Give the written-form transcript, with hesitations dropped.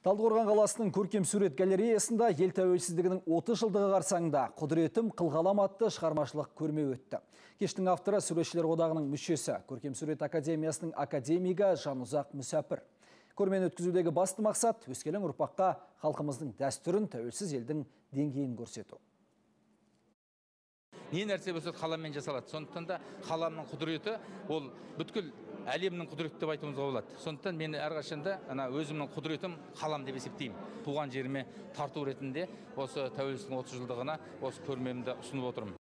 Талдықорған қаласының көркем сурет галереясында ел тәуелсіздігінің 30 жылдығы қарсаңында «Құдіретім қылғалам» атты шығармашылық көрме өтті. Кештің авторы Суретшілер одағының мүшесі, көркем сурет академиясының академигі Жанұзақ Мүсәпір. Көрмені өткізудегі басты мақсат өскелең ұрпаққа халқымыздың дәстүрін, тәуелсіз елдің деңгейін көрсету. Не нәрсе болса қаламмен жасалады. Сондықтан да қаламның құдіреті ол бүткіл әлемнің құдіреті деп айтуымызға болады. Сондықтан мен әрқашанда өзімнің құдіретім қалам деп есептеймін. Туған жеріме тарту ретінде осы тәуелсіздіктің 30 жылдығына осы көрмемді ұсынып отырмын.